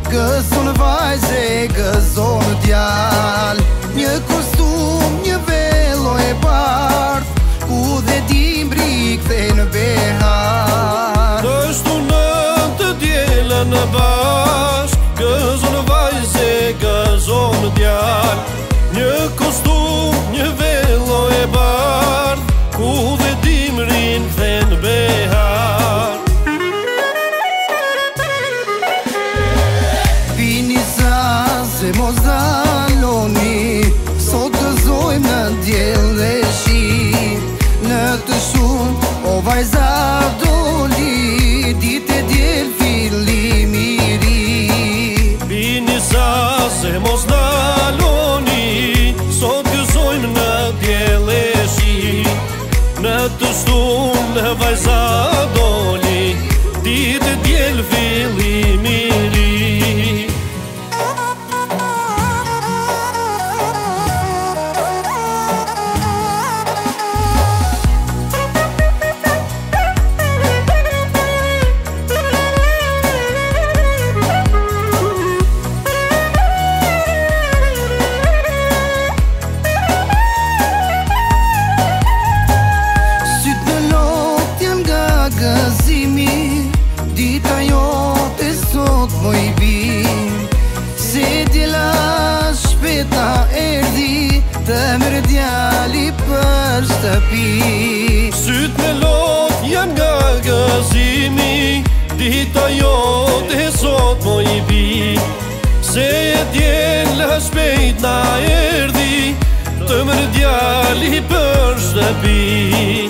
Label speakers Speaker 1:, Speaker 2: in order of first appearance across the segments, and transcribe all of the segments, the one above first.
Speaker 1: Gëzon vajze, gëzon djal, një kostum, një velo e bardh, ku dhe dimbri kthej në behar.
Speaker 2: Kështu në të djelen në bashk, gëzon vajze, gëzon djal, një kostum, një velo e bardh, ku dhe dimrin kthej në behar.
Speaker 1: Se mos daloni, sot gëzojmë në djel dhe shi. Në të shumë, o vajza doli, ditë e djel fillimi i ri.
Speaker 2: Bini sa se mos daloni, sot gëzojmë në djel dhe shi. Në të shumë, në vajza doli, ditë e djel fillimi i ri.
Speaker 1: Dita jote sot mo i bim, se djela shpeta erdi, të mërë djali për shtëpi.
Speaker 2: Syt me lot janë nga gëzimi, dita jote sot mo i bim, se djela shpeta erdi, të mërë djali për shtëpi.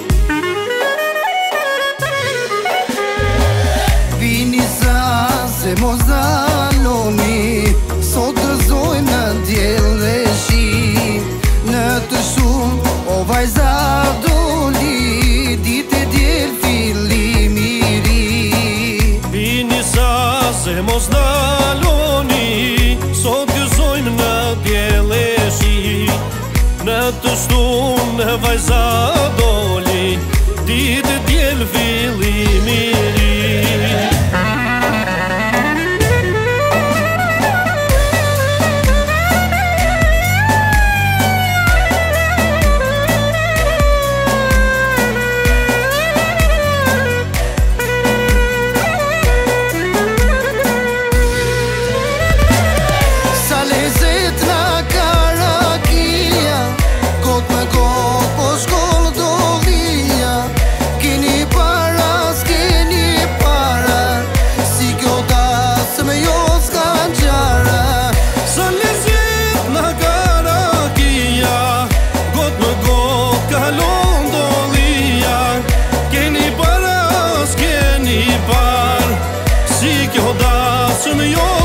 Speaker 1: Se mos daloni, sot gëzojmë në djel dhe shi. Në të shumë, o vajza doli, ditë e djel fillimi i ri.
Speaker 2: Bini sa se mos daloni, sot gëzojmë në djel dhe shi. Në të shumë, në vajza doli, ditë e djel fillimi i ri. Si kjo dasën jo